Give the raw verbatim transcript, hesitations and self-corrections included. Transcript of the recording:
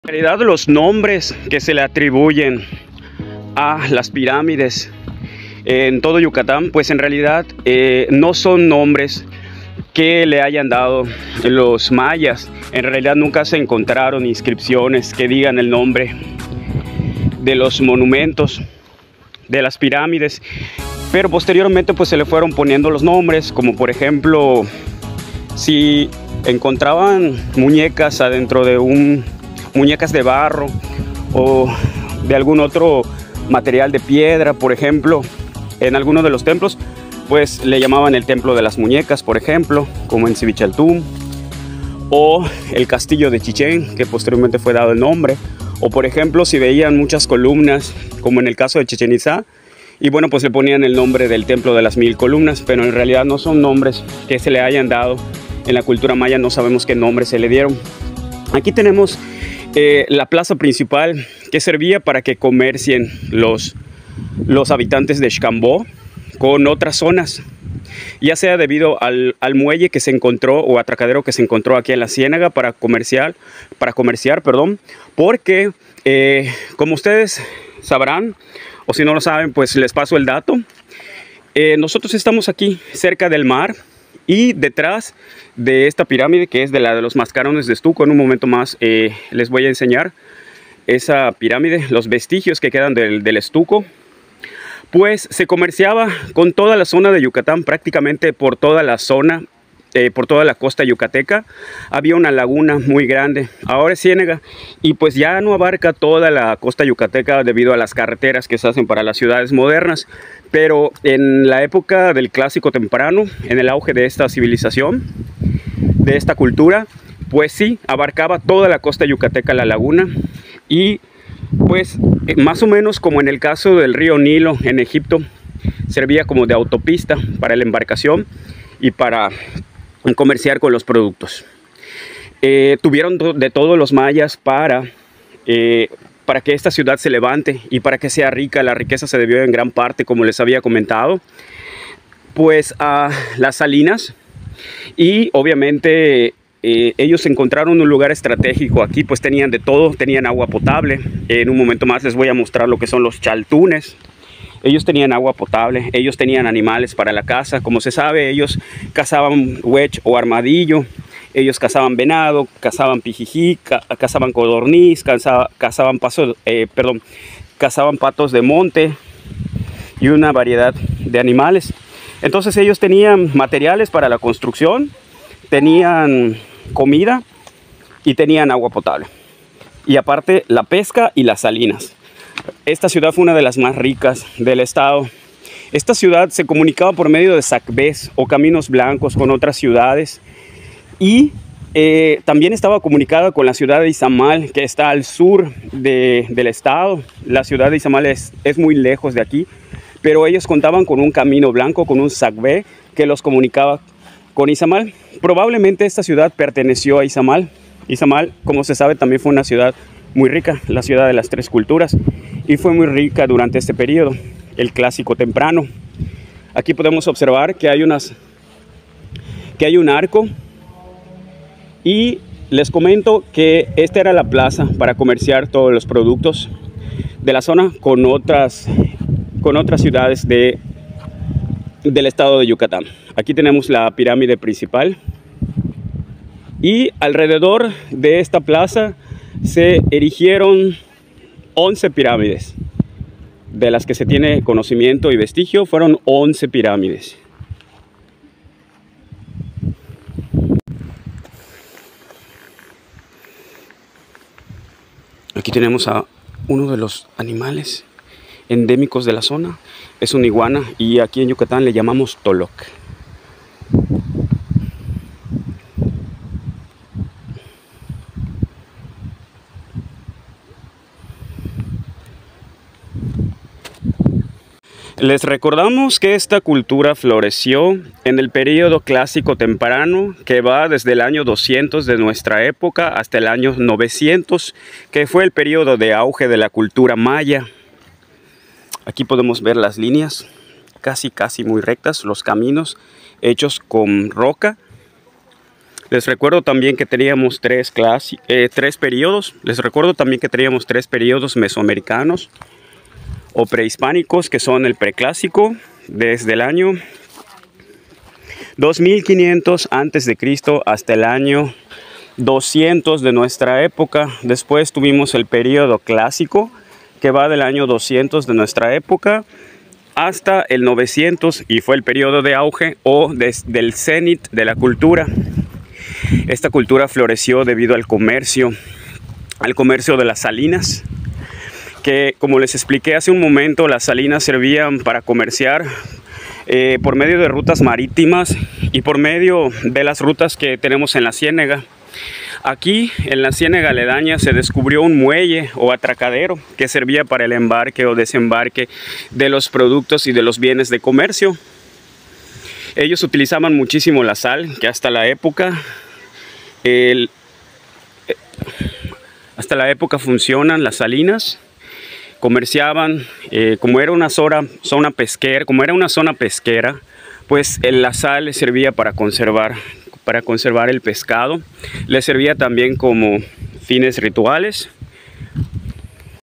En realidad, los nombres que se le atribuyen a las pirámides en todo Yucatán, pues en realidad eh, no son nombres que le hayan dado los mayas. En realidad nunca se encontraron inscripciones que digan el nombre de los monumentos de las pirámides, pero posteriormente pues se le fueron poniendo los nombres, como por ejemplo si encontraban muñecas adentro de un muñecas de barro o de algún otro material de piedra, por ejemplo, en alguno de los templos, pues le llamaban el templo de las muñecas, por ejemplo, como en Civichaltún, o el castillo de Chichén, que posteriormente fue dado el nombre, o por ejemplo, si veían muchas columnas, como en el caso de Chichén Itzá, y bueno, pues le ponían el nombre del templo de las mil columnas, pero en realidad no son nombres que se le hayan dado en la cultura maya, no sabemos qué nombre se le dieron. Aquí tenemos eh, la plaza principal, que servía para que comercien los, los habitantes de Xcambó con otras zonas, ya sea debido al, al muelle que se encontró o atracadero que se encontró aquí en la Ciénaga para comerciar, para comerciar, perdón, porque eh, como ustedes sabrán, o si no lo saben, pues les paso el dato. Eh, nosotros estamos aquí cerca del mar y detrás de esta pirámide, que es de la de los mascarones de estuco. En un momento más eh, les voy a enseñar esa pirámide, los vestigios que quedan del, del estuco. Pues se comerciaba con toda la zona de Yucatán, prácticamente por toda la zona, eh, por toda la costa yucateca. Había una laguna muy grande, ahora es Ciénaga, y pues ya no abarca toda la costa yucateca debido a las carreteras que se hacen para las ciudades modernas. Pero en la época del Clásico Temprano, en el auge de esta civilización, de esta cultura, pues sí, abarcaba toda la costa yucateca, la laguna, y pues más o menos como en el caso del río Nilo en Egipto, servía como de autopista para la embarcación y para comerciar con los productos. Eh, tuvieron de todos los mayas para, eh, para que esta ciudad se levante y para que sea rica. La riqueza se debió en gran parte, como les había comentado, pues a las salinas, y obviamente Eh, ellos encontraron un lugar estratégico aquí, pues tenían de todo, tenían agua potable. En un momento más les voy a mostrar lo que son los chaltunes. Ellos tenían agua potable, ellos tenían animales para la caza. Como se sabe, ellos cazaban huech o armadillo, ellos cazaban venado, cazaban pijijí, ca cazaban codorniz, caza cazaban, paso, eh, perdón, cazaban patos de monte y una variedad de animales. Entonces ellos tenían materiales para la construcción, tenían comida y tenían agua potable, y aparte la pesca y las salinas. Esta ciudad fue una de las más ricas del estado. Esta ciudad se comunicaba por medio de sacbés o caminos blancos con otras ciudades, y eh, también estaba comunicada con la ciudad de Izamal, que está al sur de, del estado. La ciudad de Izamal es, es muy lejos de aquí, pero ellos contaban con un camino blanco, con un sacbé que los comunicaba con Izamal. Probablemente esta ciudad perteneció a Izamal. Izamal, como se sabe, también fue una ciudad muy rica, la ciudad de las tres culturas, y fue muy rica durante este periodo, el Clásico Temprano. Aquí podemos observar que hay unas que hay un arco, y les comento que esta era la plaza para comerciar todos los productos de la zona con otras con otras ciudades de del estado de Yucatán. Aquí tenemos la pirámide principal, y alrededor de esta plaza se erigieron once pirámides. De las que se tiene conocimiento y vestigio, fueron once pirámides. Aquí tenemos a uno de los animales endémicos de la zona. Es una iguana, y aquí en Yucatán le llamamos toloc. Les recordamos que esta cultura floreció en el periodo Clásico Temprano, que va desde el año doscientos de nuestra época hasta el año novecientos, que fue el periodo de auge de la cultura maya. Aquí podemos ver las líneas casi casi muy rectas, los caminos hechos con roca, Les recuerdo también que teníamos tres, clases, eh, tres periodos. Les recuerdo también que teníamos tres periodos mesoamericanos o prehispánicos, que son el preclásico, desde el año dos mil quinientos antes de Cristo hasta el año doscientos de nuestra época. Después tuvimos el periodo clásico, que va del año doscientos de nuestra época hasta el novecientos, y fue el periodo de auge o des, del cenit de la cultura. Esta cultura floreció debido al comercio, al comercio de las salinas, que, como les expliqué hace un momento, las salinas servían para comerciar eh, por medio de rutas marítimas y por medio de las rutas que tenemos en la ciénega. Aquí en la ciénega aledaña se descubrió un muelle o atracadero que servía para el embarque o desembarque de los productos y de los bienes de comercio. Ellos utilizaban muchísimo la sal, que hasta la época el, hasta la época funcionan las salinas. Comerciaban, eh, como era una zona, zona pesquera, como era una zona pesquera, pues la sal les servía para conservar para conservar el pescado. Les servía también como fines rituales.